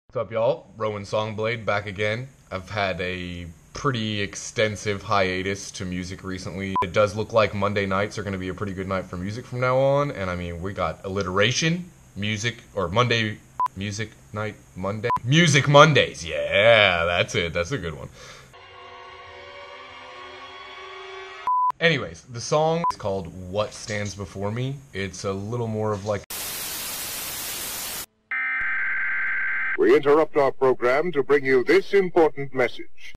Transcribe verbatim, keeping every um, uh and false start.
What's up, y'all? Rowan Songblade back again. I've had a pretty extensive hiatus to music recently. It does look like Monday nights are going to be a pretty good night for music from now on, and I mean, we got alliteration, music, or Monday, music night, Monday, music Mondays. Yeah, that's it. That's a good one. Anyways, the song is called What Stands Before Me. It's a little more of like We interrupt our program to bring you this important message.